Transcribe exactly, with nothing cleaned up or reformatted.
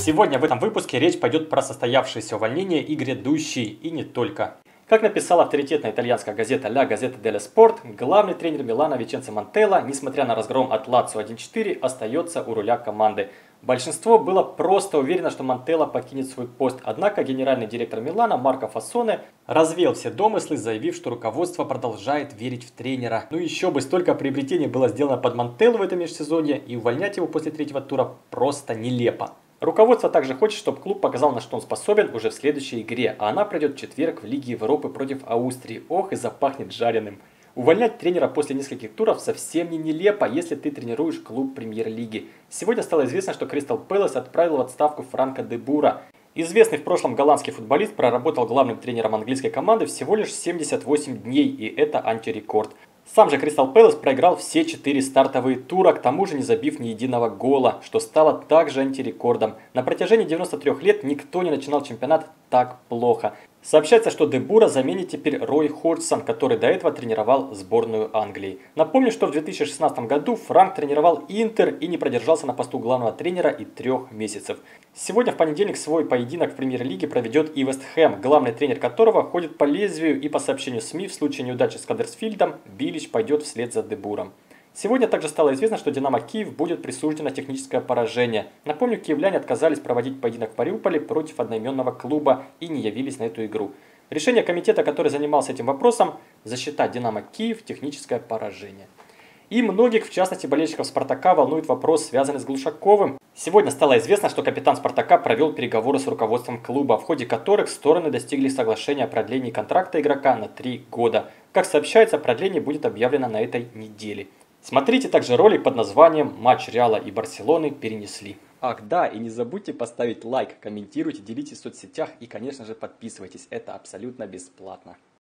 Сегодня в этом выпуске речь пойдет про состоявшееся увольнение и грядущие, и не только. Как написала авторитетная итальянская газета La Gazzetta dello Sport, главный тренер Милана Виченцо Монтелло, несмотря на разгром от Лацио один четыре, остается у руля команды. Большинство было просто уверено, что Монтелло покинет свой пост, однако генеральный директор Милана Марко Фассоне развеял все домыслы, заявив, что руководство продолжает верить в тренера. Ну еще бы, столько приобретений было сделано под Монтелло в этом межсезонье, и увольнять его после третьего тура просто нелепо. Руководство также хочет, чтобы клуб показал, на что он способен уже в следующей игре, а она пройдет в четверг в Лиге Европы против Австрии. Ох, и запахнет жареным. Увольнять тренера после нескольких туров совсем не нелепо, если ты тренируешь клуб премьер-лиги. Сегодня стало известно, что Кристал Пэлас отправил в отставку Франка де Бура. Известный в прошлом голландский футболист проработал главным тренером английской команды всего лишь семьдесят восемь дней, и это антирекорд. Сам же Кристал Пэлас проиграл все четыре стартовые тура, к тому же не забив ни единого гола, что стало также антирекордом. На протяжении девяноста трёх лет никто не начинал чемпионат так плохо. Сообщается, что де Бура заменит теперь Рой Ходжсон, который до этого тренировал сборную Англии. Напомню, что в две тысячи шестнадцатом году Франк тренировал Интер и не продержался на посту главного тренера и трех месяцев. Сегодня в понедельник свой поединок в премьер-лиге проведет и Вест Хэм, главный тренер которого ходит по лезвию, и по сообщению СМИ в случае неудачи с Хаддерсфилдом Билич пойдет вслед за де Буром. Сегодня также стало известно, что Динамо Киев будет присуждено техническое поражение. Напомню, киевляне отказались проводить поединок в Мариуполе против одноименного клуба и не явились на эту игру. Решение комитета, который занимался этим вопросом, засчитать Динамо Киев техническое поражение. И многих, в частности болельщиков Спартака, волнует вопрос, связанный с Глушаковым. Сегодня стало известно, что капитан Спартака провел переговоры с руководством клуба, в ходе которых стороны достигли соглашения о продлении контракта игрока на три года. Как сообщается, продление будет объявлено на этой неделе. Смотрите также ролик под названием «Матч Реала и Барселоны перенесли». Ах да, и не забудьте поставить лайк, комментируйте, делитесь в соцсетях и, конечно же, подписывайтесь. Это абсолютно бесплатно.